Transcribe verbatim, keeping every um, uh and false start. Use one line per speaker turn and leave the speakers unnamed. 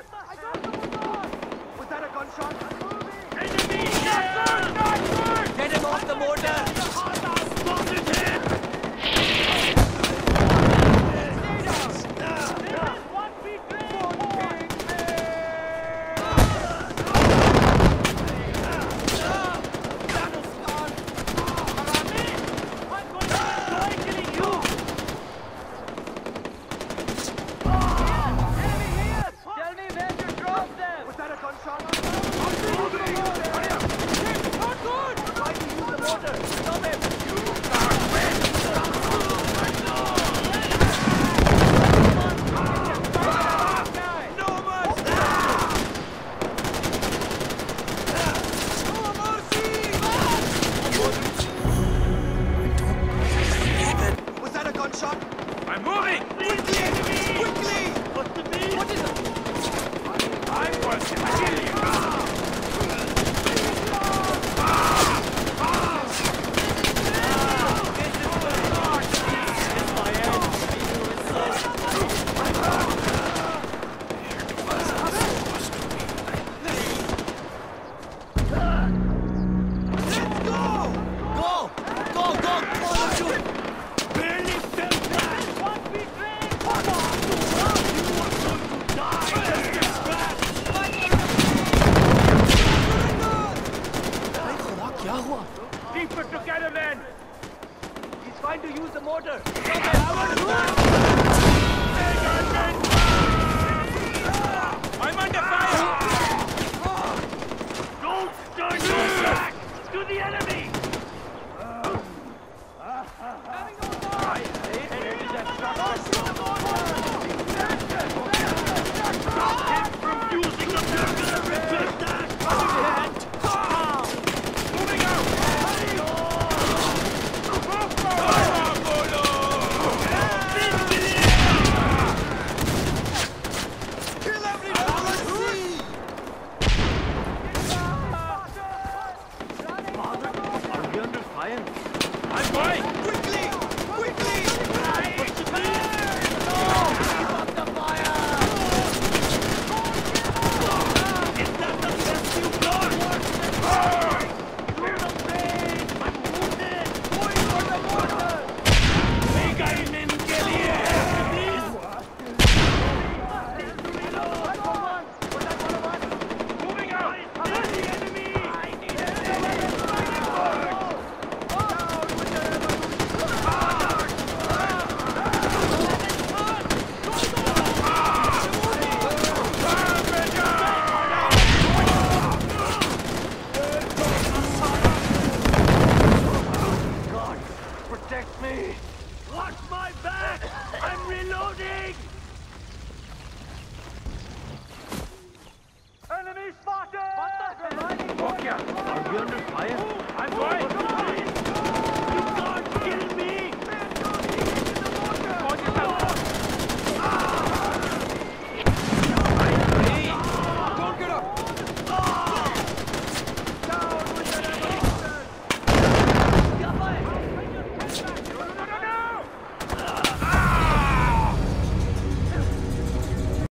I got the mortar! Was that a gunshot?
Enemy here!
Get him off the mortar!
Spotted him! I'm moving! Quickly, enemy! Quickly! What's the deal? What is it? I'm going to kill you! Deeper together, men! He's trying to use the mortar! I'm under fire! Don't turn your back to the enemy! Stop him from using the mortar! Reflect that! Moving out! I'm going! Quickly! Quickly! What's the deal? Keep up the fire! Is that the best you've done? Through the pain! I'm wounded! Going for the mortar! Megainen geliyor! Moving out! There's the enemy! I need it! Protect me! Watch my back! I'm reloading! Enemy spotted! Okja, are we under fire? I'm going!